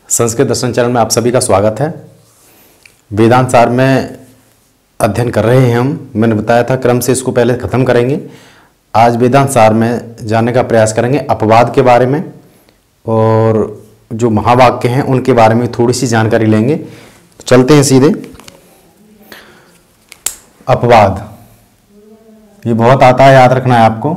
संस्कृत दर्शन channel में आप सभी का स्वागत है। वेदांत सार में अध्ययन कर रहे हैं हम। मैंने बताया था क्रम से इसको पहले ख़त्म करेंगे। आज वेदांत सार में जानने का प्रयास करेंगे अपवाद के बारे में, और जो महावाक्य हैं उनके बारे में थोड़ी सी जानकारी लेंगे। चलते हैं सीधे। अपवाद ये बहुत आता है, याद रखना है आपको।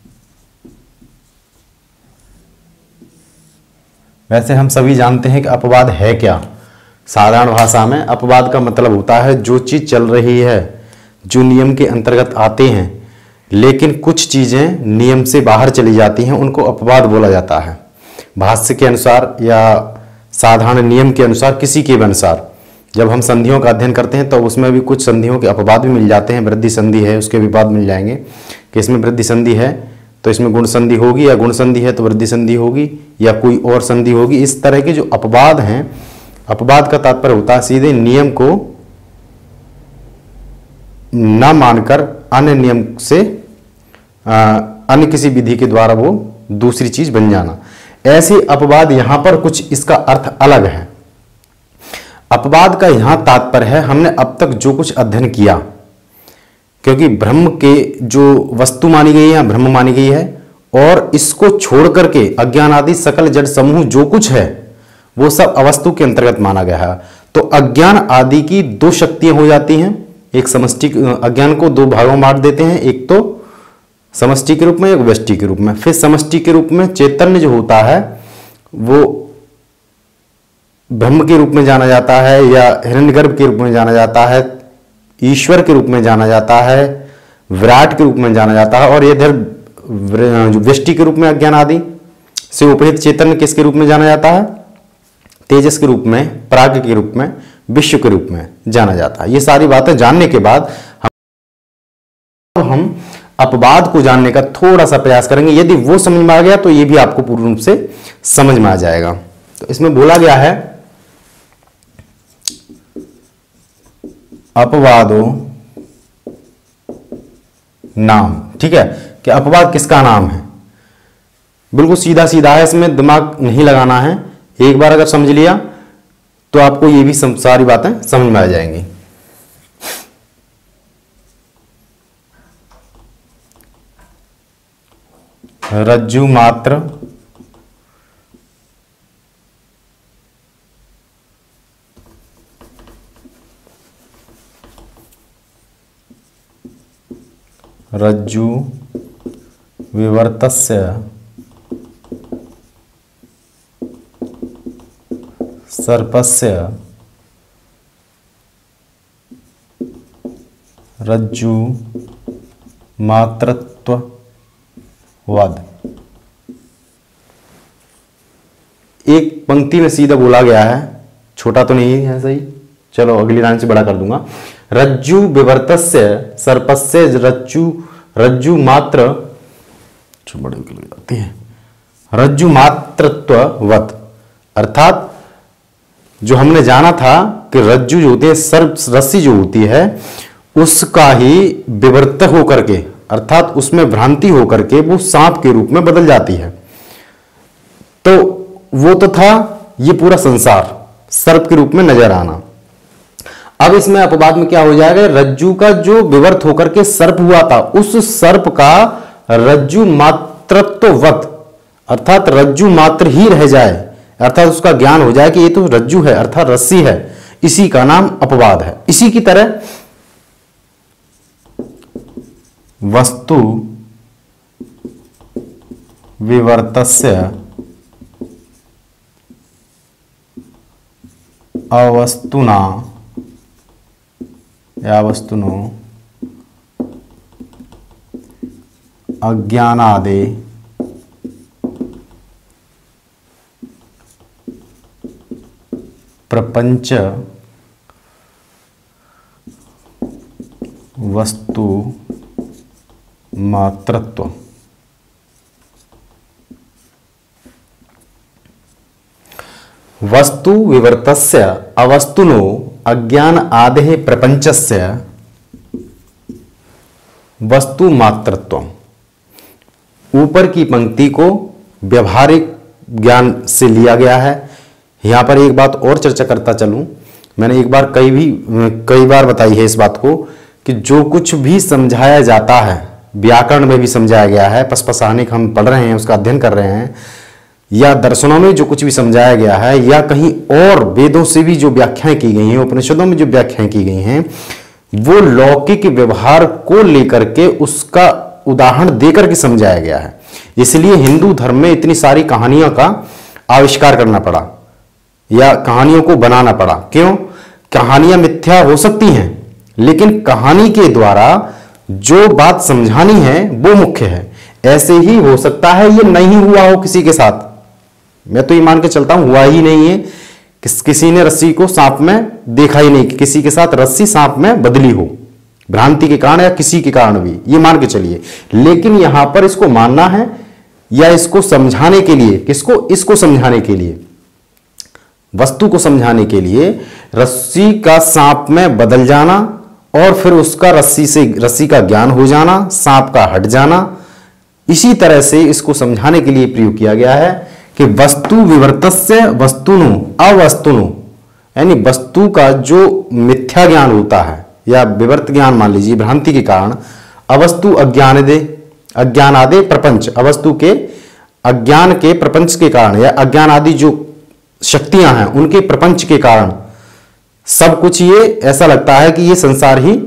वैसे हम सभी जानते हैं कि अपवाद है क्या। साधारण भाषा में अपवाद का मतलब होता है जो चीज़ चल रही है, जो नियम के अंतर्गत आते हैं, लेकिन कुछ चीज़ें नियम से बाहर चली जाती हैं, उनको अपवाद बोला जाता है। भाष्य के अनुसार या साधारण नियम के अनुसार, किसी के भी अनुसार जब हम संधियों का अध्ययन करते हैं तो उसमें भी कुछ संधियों के अपवाद भी मिल जाते हैं। वृद्धि संधि है, उसके विवाद मिल जाएंगे कि इसमें वृद्धि संधि है तो इसमें गुण संधि होगी, या गुण संधि है तो वृद्धि संधि होगी, या कोई और संधि होगी। इस तरह के जो अपवाद हैं, अपवाद का तात्पर्य होता है सीधे नियम को न मानकर अन्य नियम से अन्य किसी विधि के द्वारा वो दूसरी चीज बन जाना। ऐसे अपवाद यहां पर कुछ इसका अर्थ अलग है। अपवाद का यहां तात्पर्य है हमने अब तक जो कुछ अध्ययन किया, क्योंकि ब्रह्म के जो वस्तु मानी गई है या ब्रह्म मानी गई है, और इसको छोड़ करके अज्ञान आदि सकल जड़ समूह जो कुछ है वो सब अवस्तु के अंतर्गत माना गया है। तो अज्ञान आदि की दो शक्तियां हो जाती हैं। एक समष्टि, अज्ञान को दो भागों में बांट देते हैं, एक तो समष्टि के रूप में, एक व्यष्टि के रूप में। फिर समष्टि के रूप में चैतन्य जो होता है वो ब्रह्म के रूप में जाना जाता है, या हिरण्यगर्भ के रूप में जाना जाता है, ईश्वर के रूप में जाना जाता है, विराट के रूप में जाना जाता है। और इधर व्यष्टि के रूप में अज्ञान आदि से उपहित चैतन्य किसके रूप में जाना जाता है? तेजस के रूप में, प्राग के रूप में, विश्व के रूप में जाना जाता है। ये सारी बातें जानने के बाद हम अपवाद को जानने का थोड़ा सा प्रयास करेंगे। यदि वो समझ में आ गया तो ये भी आपको पूर्ण रूप से समझ में आ जाएगा। तो इसमें बोला गया है अपवादो नाम। ठीक है, कि अपवाद किसका नाम है। बिल्कुल सीधा सीधा है, इसमें दिमाग नहीं लगाना है। एक बार अगर समझ लिया तो आपको ये भी सारी बातें समझ में आ जाएंगी। रज्जु मात्र रज्जु विवर्तस्य सर्पस्य रज्जु मात्रत्ववद। एक पंक्ति में सीधा बोला गया है, छोटा तो नहीं है, सही। चलो अगली लाइन से बड़ा कर दूंगा। रज्जु विवर्तस्य सर्पस्य रज्जु मात्र, बड़े जाती है, रज्जु मात्रत्ववत। अर्थात जो हमने जाना था कि रज्जु जो होती है, सर्प रस्सी जो होती है, उसका ही विवर्त होकर के, अर्थात उसमें भ्रांति होकर के वो सांप के रूप में बदल जाती है। तो वो तो था ये पूरा संसार सर्प के रूप में नजर आना। अब इसमें अपवाद में क्या हो जाएगा? रज्जु का जो विवर्त होकर के सर्प हुआ था, उस सर्प का रज्जु मात्रत्ववत, अर्थात रज्जु मात्र ही रह जाए, अर्थात उसका ज्ञान हो जाए कि ये तो रज्जु है, अर्थात रस्सी है। इसी का नाम अपवाद है। इसी की तरह वस्तु विवर्तस्य अवस्तुना या वस्तुनो अज्ञानादे प्रपंच वस्तु मात्रत्व। वस्तु विवर्तस्य अवस्तुनो अज्ञान आदेः प्रपंचस्य वस्तु मात्रत्व। ऊपर की पंक्ति को व्यवहारिक ज्ञान से लिया गया है यहाँ पर एक बात और चर्चा करता चलूं, मैंने एक बार कई बार बताई है इस बात को कि जो कुछ भी समझाया जाता है, व्याकरण में भी समझाया गया है, पसपसाहनिक हम पढ़ रहे हैं, उसका अध्ययन कर रहे हैं, या दर्शनों में जो कुछ भी समझाया गया है, या कहीं और वेदों से भी जो व्याख्याएं की गई हैं, उपनिषदों में जो व्याख्याएं की गई हैं, वो लौकिक व्यवहार को लेकर के उसका उदाहरण देकर के समझाया गया है। इसलिए हिंदू धर्म में इतनी सारी कहानियों का आविष्कार करना पड़ा या कहानियों को बनाना पड़ा। क्यों? कहानियां मिथ्या हो सकती हैं, लेकिन कहानी के द्वारा जो बात समझानी है वो मुख्य है। ऐसे ही हो सकता है ये नहीं हुआ हो किसी के साथ, मैं तो ये मान के चलता हूं हुआ ही नहीं है, किसी ने रस्सी को सांप में देखा ही नहीं, किसी के साथ रस्सी सांप में बदली हो, भ्रांति के कारण या किसी के कारण भी, ये मान के चलिए। लेकिन यहां पर इसको मानना है या इसको समझाने के लिए, किसको? इसको समझाने के लिए, वस्तु को समझाने के लिए रस्सी का सांप में बदल जाना और फिर उसका रस्सी का ज्ञान हो जाना, सांप का हट जाना, इसी तरह से इसको समझाने के लिए प्रयोग किया गया है कि वस्तु विवर्तस्य वस्तुनो अवस्तुनो, यानी वस्तु का जो मिथ्या ज्ञान होता है या विवर्त ज्ञान मान लीजिए, भ्रांति के कारण, अवस्तु अज्ञान आदि प्रपंच, अवस्तु के अज्ञान के प्रपंच के कारण या अज्ञान आदि जो शक्तियां हैं उनके प्रपंच के कारण सब कुछ, ये ऐसा लगता है कि ये संसार ही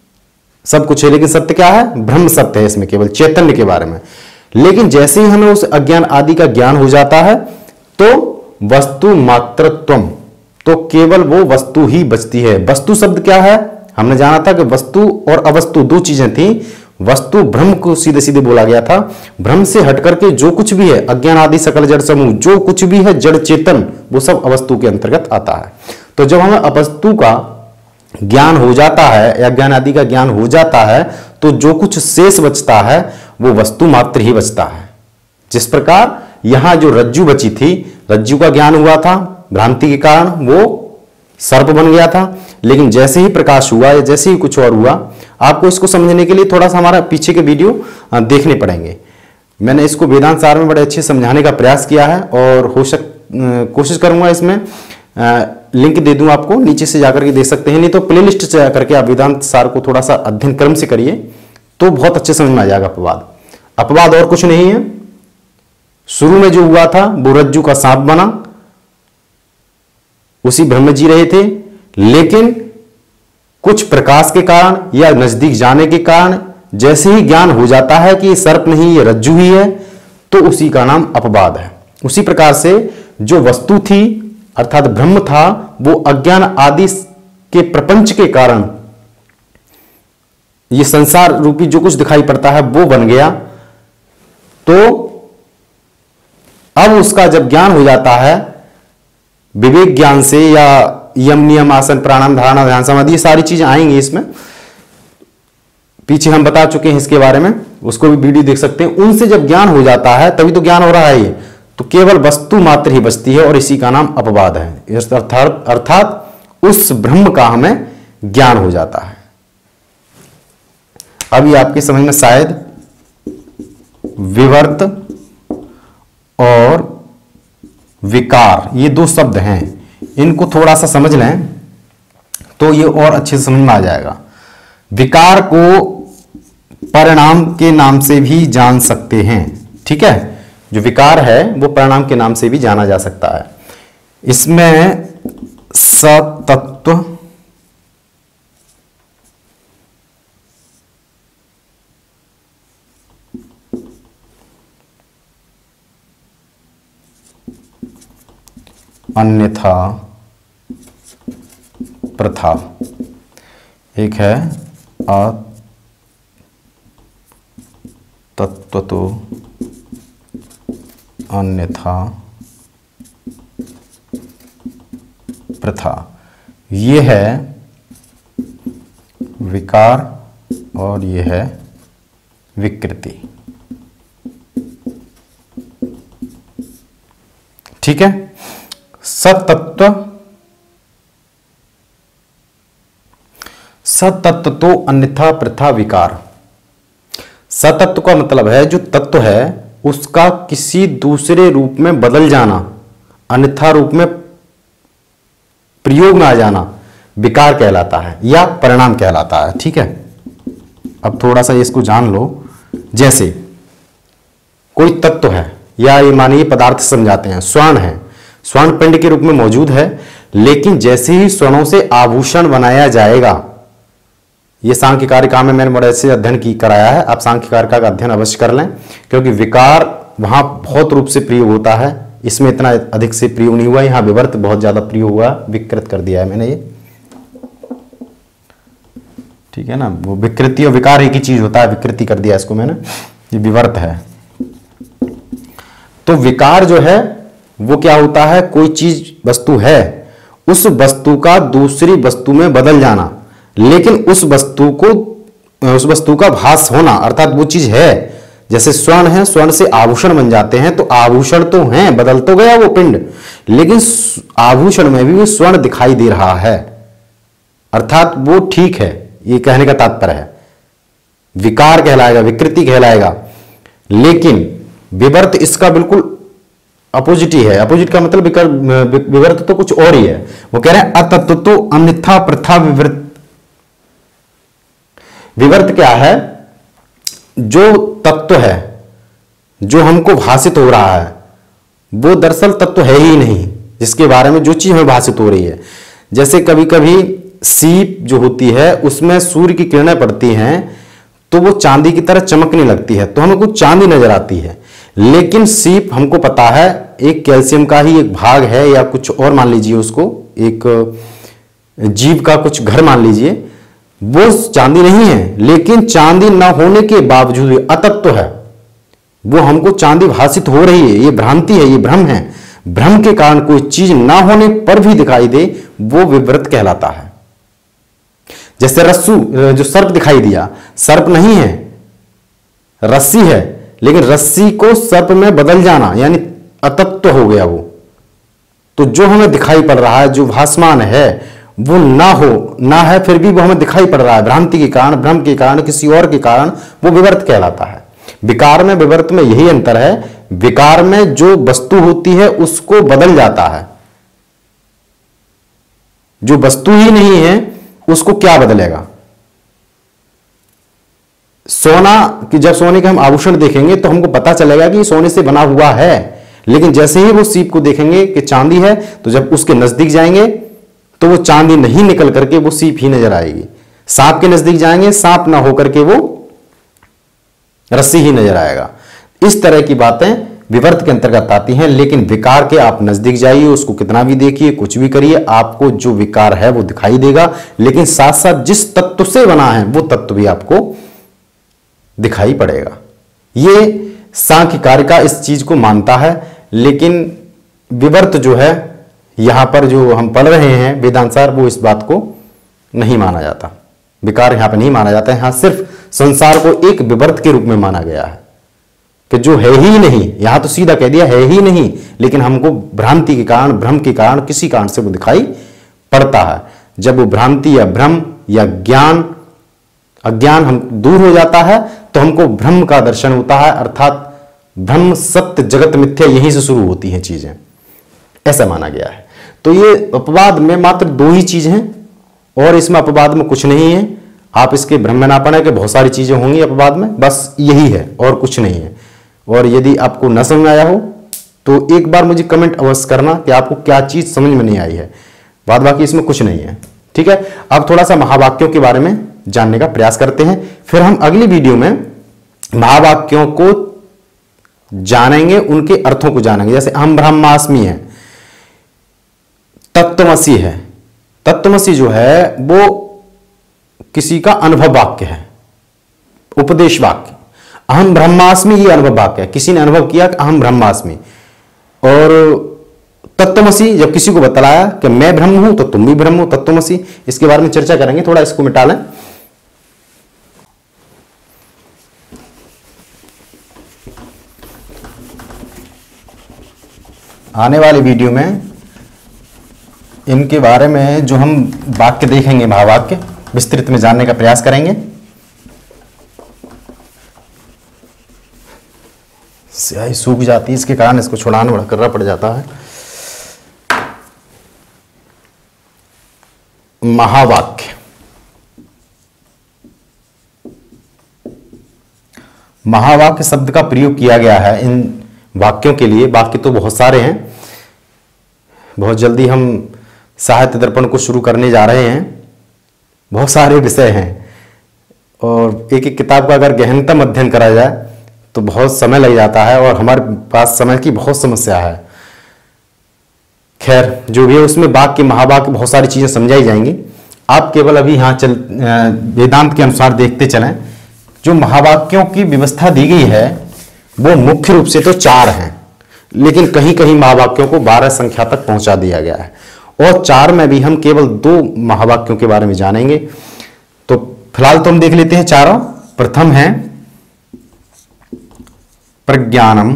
सब कुछ है, लेकिन सत्य क्या है? ब्रह्म सत्य है, इसमें केवल चैतन्य के बारे में। लेकिन जैसे ही हमें उस अज्ञान आदि का ज्ञान हो जाता है तो वस्तु मात्रत्वम, तो केवल वो वस्तु ही बचती है। वस्तु शब्द क्या है? हमने जाना था कि वस्तु और अवस्तु दो चीजें थी। वस्तु ब्रह्म को सीधे सीधे बोला गया था, ब्रह्म से हटकर के जो कुछ भी है, अज्ञान आदि सकल जड़ समूह, जो कुछ भी है जड़ चेतन, वो सब अवस्तु के अंतर्गत आता है। तो जब हमें अवस्तु का ज्ञान हो जाता है या ज्ञान आदि का ज्ञान हो जाता है तो जो कुछ शेष बचता है वो वस्तु मात्र ही बचता है। जिस प्रकार यहां जो रज्जु बची थी, रज्जु का ज्ञान हुआ था, भ्रांति के कारण वो सर्प बन गया था, लेकिन जैसे ही प्रकाश हुआ या जैसे ही कुछ और हुआ, आपको इसको समझने के लिए थोड़ा सा हमारा पीछे के वीडियो देखने पड़ेंगे। मैंने इसको वेदांत सार में बड़े अच्छे समझाने का प्रयास किया है और कोशिश करूंगा इसमें लिंक दे दूं आपको, नीचे से जाकर के देख सकते हैं, नहीं तो प्लेलिस्ट से जाकर के आप वेदांत सार को थोड़ा सा अध्ययन क्रम से करिए तो बहुत अच्छे समझ में आ जाएगा। अपवाद और कुछ नहीं है। शुरू में जो हुआ था वो रज्जु का सांप बना, उसी ब्रह्म जी रहे थे, लेकिन कुछ प्रकाश के कारण या नजदीक जाने के कारण जैसे ही ज्ञान हो जाता है कि ये सर्प नहीं ये रज्जु ही है, तो उसी का नाम अपवाद है। उसी प्रकार से जो वस्तु थी अर्थात ब्रह्म था, वो अज्ञान आदि के प्रपंच के कारण ये संसार रूपी जो कुछ दिखाई पड़ता है वो बन गया। तो अब उसका जब ज्ञान हो जाता है विवेक ज्ञान से, या यम नियम आसन प्राणायाम धारणा ध्यान समाधि, ये सारी चीजें आएंगी इसमें, पीछे हम बता चुके हैं इसके बारे में, उसको भी वीडियो देख सकते हैं। उनसे जब ज्ञान हो जाता है तभी तो ज्ञान हो रहा है, ये तो केवल वस्तु मात्र ही बचती है और इसी का नाम अपवाद है। अर्थात उस ब्रह्म का हमें ज्ञान हो जाता है। अभी आपके समझ में शायद विवर्त और विकार ये दो शब्द हैं, इनको थोड़ा सा समझ लें तो ये और अच्छे से समझ में आ जाएगा। विकार को परिणाम के नाम से भी जान सकते हैं, ठीक है, जो विकार है वो परिणाम के नाम से भी जाना जा सकता है। इसमें सतत्व, अन्यथा प्रथा, एक है अतत्वतो अन्यथा प्रथा, ये है विकार और ये है विकृति, ठीक है। सतत्व तो अन्यथा प्रथा विकार। सतत्व का मतलब है जो तत्व है उसका किसी दूसरे रूप में बदल जाना, अन्यथा रूप में प्रयोग में आ जाना विकार कहलाता है या परिणाम कहलाता है। ठीक है, अब थोड़ा सा इसको जान लो। जैसे कोई तत्व है या ये मानिए पदार्थ समझाते हैं, स्वर्ण है, स्वर्ण पिंड के रूप में मौजूद है, लेकिन जैसे ही स्वर्णों से आभूषण बनाया जाएगा, ये सांख्य कारिका में मैंने बड़े से अध्ययन की कराया है, आप सांख्य कारिका का अध्ययन अवश्य कर लें, क्योंकि विकार वहां बहुत रूप से प्रयोग होता है, इसमें इतना अधिक से प्रयोग नहीं हुआ, यहां विवर्त बहुत ज्यादा प्रयोग हुआ, विकृत कर दिया है मैंने ये। ठीक है ना, वो विकृति और विकार एक ही चीज होता है, विकृति कर दिया इसको मैंने, ये विवर्त है। तो विकार जो है वो क्या होता है, कोई चीज वस्तु है, उस वस्तु का दूसरी वस्तु में बदल जाना, लेकिन उस वस्तु का भास होना, अर्थात वो चीज है। जैसे स्वर्ण है, स्वर्ण से आभूषण बन जाते हैं, तो आभूषण तो हैं, बदल तो गया वो पिंड, लेकिन आभूषण में भी वो स्वर्ण दिखाई दे रहा है, अर्थात वो ठीक है, ये कहने का तात्पर्य है। विकार कहलाएगा, विकृति कहलाएगा, लेकिन विवर्त इसका बिल्कुल अपोजिट ही है। अपोजिट का मतलब विवर्त तो कुछ और ही है। वो कह रहे हैं अतत्व तो अन्यथा प्रथा विवर्त। विवर्त क्या है, जो तत्व है जो हमको भाषित हो रहा है वो दरअसल तत्व है ही नहीं, जिसके बारे में जो चीज हमें भाषित हो रही है। जैसे कभी कभी सीप जो होती है उसमें सूर्य की किरणें पड़ती हैं तो वो चांदी की तरह चमकने लगती है, तो हमें कुछ चांदी नजर आती है, लेकिन सीप हमको पता है एक कैल्शियम का ही एक भाग है, या कुछ और मान लीजिए, उसको एक जीव का कुछ घर मान लीजिए, वो चांदी नहीं है, लेकिन चांदी न होने के बावजूद अतत्व है, वो हमको चांदी भाषित हो रही है, ये भ्रांति है, ये भ्रम है। भ्रम के कारण कोई चीज ना होने पर भी दिखाई दे, वो विवर्त कहलाता है। जैसे रस्सू, जो सर्प दिखाई दिया, सर्प नहीं है, रस्सी है, लेकिन रस्सी को सर्प में बदल जाना यानी अतत्व हो गया वो। तो जो हमें दिखाई पड़ रहा है, जो भासमान है, वो ना है, फिर भी वो हमें दिखाई पड़ रहा है, भ्रांति के कारण, भ्रम के कारण, किसी और के कारण, वो विवर्त कहलाता है। विकार में विवर्त में यही अंतर है, विकार में जो वस्तु होती है उसको बदल जाता है, जो वस्तु ही नहीं है उसको क्या बदलेगा। सोना कि जब सोने के हम आभूषण देखेंगे तो हमको पता चलेगा कि सोने से बना हुआ है, लेकिन जैसे ही वो सीप को देखेंगे कि चांदी है, तो जब उसके नजदीक जाएंगे तो वो चांदी नहीं निकल करके वो सीप ही नजर आएगी। सांप के नजदीक जाएंगे, सांप ना होकर के वो रस्सी ही नजर आएगा। इस तरह की बातें विवर्त के अंतर्गत आती हैं, लेकिन विकार के आप नजदीक जाइए, उसको कितना भी देखिए, कुछ भी करिए, आपको जो विकार है वो दिखाई देगा, लेकिन साथ साथ जिस तत्व से बना है वो तत्व भी आपको दिखाई पड़ेगा। ये सांख्य कारिका इस चीज को मानता है, लेकिन विवर्त जो है यहां पर जो हम पढ़ रहे हैं वेदांतसार, वो इस बात को नहीं माना जाता। विकार यहां पर नहीं माना जाता है, यहां सिर्फ संसार को एक विवर्त के रूप में माना गया है कि जो है ही नहीं। यहां तो सीधा कह दिया है ही नहीं, लेकिन हमको भ्रांति के कारण, भ्रम के कारण, किसी कारण से वो दिखाई पड़ता है। जब वो भ्रांति या भ्रम या ज्ञान, अज्ञान हम दूर हो जाता है तो हमको ब्रह्म का दर्शन होता है, अर्थात ब्रह्म सत्य जगत मिथ्या यहीं से शुरू होती हैं चीजें, ऐसा माना गया है। तो ये अपवाद में मात्र दो ही चीज हैं, और इसमें अपवाद में कुछ नहीं है। आप इसके भ्रम में ना पड़े कि बहुत सारी चीजें होंगी अपवाद में, बस यही है और कुछ नहीं है। और यदि आपको न समझ में आया हो तो एक बार मुझे कमेंट अवश्य करना कि आपको क्या चीज समझ में नहीं आई है, बाद बाकी इसमें कुछ नहीं है। ठीक है, अब थोड़ा सा महावाक्यों के बारे में जानने का प्रयास करते हैं, फिर हम अगली वीडियो में महावाक्यों को जानेंगे, उनके अर्थों को जानेंगे। जैसे अहम ब्रह्मास्मि है, तत्त्वमसि है। तत्त्वमसि जो है वो किसी का अनुभव वाक्य है, उपदेश वाक्य। अहम ब्रह्मास्मि ये अनुभव वाक्य है, किसी ने अनुभव किया कि अहम ब्रह्मास्मि। और तत्त्वमसि जब किसी को बतलाया कि मैं ब्रह्म हूं तो तुम भी ब्रह्म हो, तत्त्वमसि। इसके बारे में चर्चा करेंगे, थोड़ा इसको मिटा लें। आने वाली वीडियो में इनके बारे में जो हम वाक्य देखेंगे, महावाक्य, विस्तृत में जानने का प्रयास करेंगे। स्याही सूख जाती है, इसके कारण इसको छुड़ाना बड़ा करना पड़ जाता है। महावाक्य। महावाक्य शब्द का प्रयोग किया गया है इन वाक्यों के लिए। वाक्य तो बहुत सारे हैं, बहुत जल्दी हम साहित्य दर्पण को शुरू करने जा रहे हैं। बहुत सारे विषय हैं और एक एक किताब का अगर गहनतम अध्ययन करा जाए तो बहुत समय लग जाता है और हमारे पास समय की बहुत समस्या है। खैर जो भी है उसमें वाक्य महावाक्य बहुत सारी चीजें समझाई जाएंगी। आप केवल अभी यहाँ वेदांत के अनुसार देखते चलें। जो महावाक्यों की व्यवस्था दी गई है वो मुख्य रूप से तो 4 हैं, लेकिन कहीं कहीं महावाक्यों को 12 संख्या तक पहुंचा दिया गया है और 4 में भी हम केवल 2 महावाक्यों के बारे में जानेंगे। तो फिलहाल तो हम देख लेते हैं चारों। प्रथम है प्रज्ञानम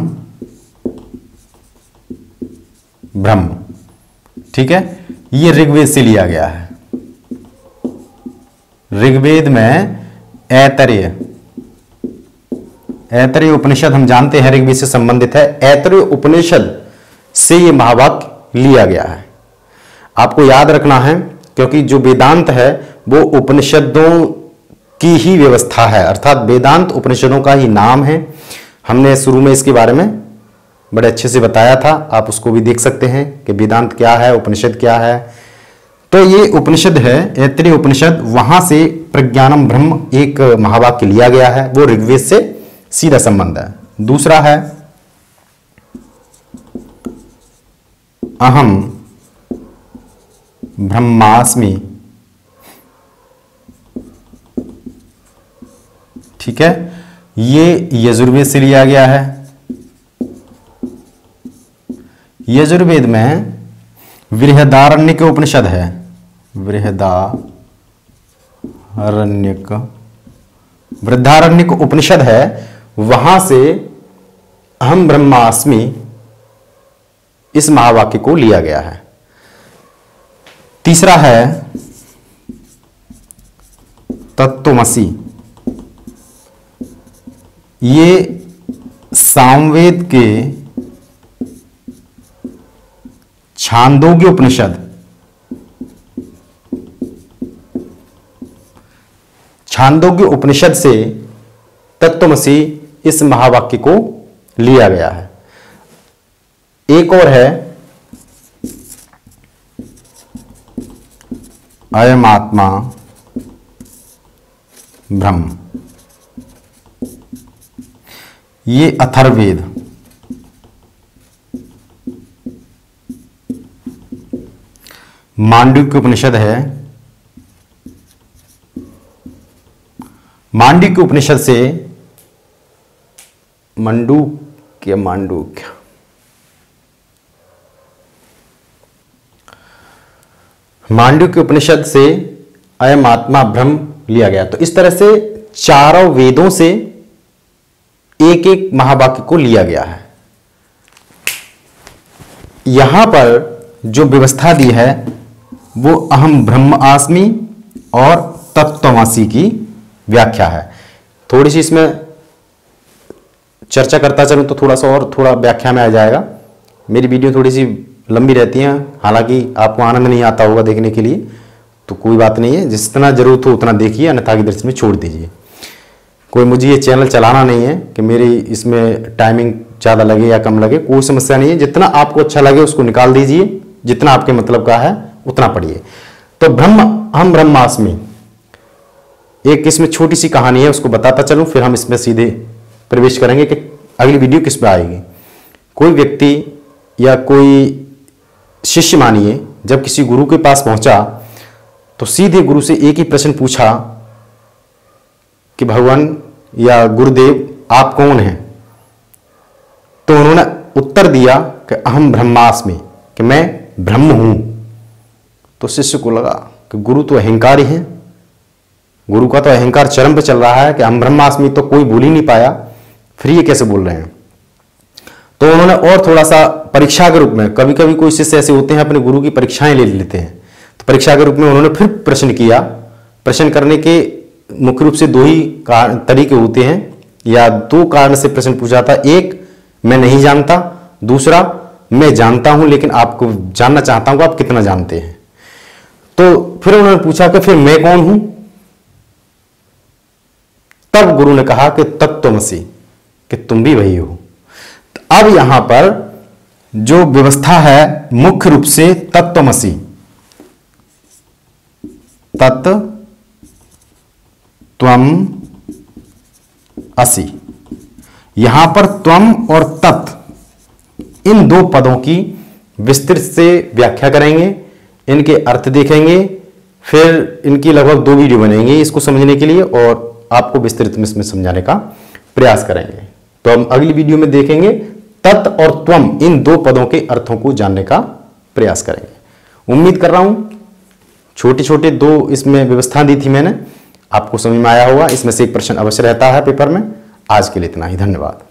ब्रह्म, ठीक है। ये ऋग्वेद से लिया गया है। ऋग्वेद में ऐतरेय उपनिषद हम जानते हैं ऋग्वेद से संबंधित है। ऐतरेय उपनिषद से ये महावाक्य लिया गया है। आपको याद रखना है क्योंकि जो वेदांत है वो उपनिषदों की ही व्यवस्था है, अर्थात वेदांत उपनिषदों का ही नाम है। हमने शुरू में इसके बारे में बड़े अच्छे से बताया था, आप उसको भी देख सकते हैं कि वेदांत क्या है, उपनिषद क्या है। तो ये उपनिषद है ऐतरेय उपनिषद, वहां से प्रज्ञानम ब्रह्म एक महावाक्य लिया गया है, वो ऋग्वेद से सीधा संबंध है। दूसरा है अहम ब्रह्मास्मि, ठीक है। ये यजुर्वेद से लिया गया है। यजुर्वेद में बृहदारण्यक उपनिषद है। बृहदारण्यक उपनिषद है, वहां से अहम ब्रह्मास्मि इस महावाक्य को लिया गया है। तीसरा है तत्त्वमसि। ये सामवेद के छांदोग्य उपनिषद, छांदोग्य उपनिषद से तत्त्वमसि इस महावाक्य को लिया गया है। एक और है अयम आत्मा ब्रह्म, ये अथर्ववेद। मांडुक्य उपनिषद है। मांडुक्य उपनिषद से मांडुक्य उपनिषद से अयम आत्मा ब्रह्म लिया गया। तो इस तरह से चारों वेदों से एक एक महावाक्य को लिया गया है। यहां पर जो व्यवस्था दी है वो अहम ब्रह्मास्मि और तत्त्वमसि की व्याख्या है। थोड़ी सी इसमें चर्चा करता चलूं तो थोड़ा व्याख्या में आ जाएगा। मेरी वीडियो थोड़ी सी लंबी रहती हैं, हालांकि आपको आनंद नहीं आता होगा देखने के लिए, तो कोई बात नहीं है, जितना जरूरत हो उतना देखिए, अन्यथा की दृष्टि में छोड़ दीजिए। कोई मुझे ये चैनल चलाना नहीं है कि मेरी इसमें टाइमिंग ज़्यादा लगे या कम लगे, कोई समस्या नहीं है। जितना आपको अच्छा लगे उसको निकाल दीजिए, जितना आपके मतलब का है उतना पढ़िए। तो हम ब्रह्मास्मि, एक इसमें छोटी सी कहानी है, उसको बताता चलूं, फिर हम इसमें सीधे प्रवेश करेंगे कि अगली वीडियो किस पे आएगी। कोई व्यक्ति या कोई शिष्य मानिए जब किसी गुरु के पास पहुंचा तो सीधे गुरु से एक ही प्रश्न पूछा कि भगवान या गुरुदेव आप कौन हैं। तो उन्होंने उत्तर दिया कि अहम ब्रह्मास्मि, कि मैं ब्रह्म हूं। तो शिष्य को लगा कि गुरु तो अहंकार ही है, गुरु का तो अहंकार चरम पे चल रहा है कि हम ब्रह्मास्मि तो कोई बोल ही नहीं पाया, फिर ये कैसे बोल रहे हैं। तो उन्होंने और थोड़ा सा परीक्षा के रूप में, कभी कभी कोई शिष्य ऐसे होते हैं अपने गुरु की परीक्षाएं ले लेते हैं, तो परीक्षा के रूप में उन्होंने फिर प्रश्न किया। प्रश्न करने के मुख्य रूप से 2 ही तरीके होते हैं, या 2 कारण से प्रश्न पूछा था। एक, मैं नहीं जानता, दूसरा, मैं जानता हूं लेकिन आपको जानना चाहता हूं कि आप कितना जानते हैं। तो फिर उन्होंने पूछा कि फिर मैं कौन हूं? तब गुरु ने कहा कि तत्त्वमसि, कि तुम भी वही हो। तो अब यहां पर जो व्यवस्था है मुख्य रूप से तत्त्वमसि, त्वम असि। यहां पर त्वम और तत्, इन दो पदों की विस्तृत से व्याख्या करेंगे, इनके अर्थ देखेंगे, फिर इनकी लगभग 2 वीडियो बनेंगे इसको समझने के लिए, और आपको विस्तृत में इसमें समझाने का प्रयास करेंगे। तो हम अगली वीडियो में देखेंगे तत् और त्वम, इन 2 पदों के अर्थों को जानने का प्रयास करेंगे। उम्मीद कर रहा हूं छोटे छोटे 2 इसमें व्यवस्था दी थी मैंने, आपको समझ में आया होगा। इसमें से एक प्रश्न अवश्य रहता है पेपर में। आज के लिए इतना ही, धन्यवाद।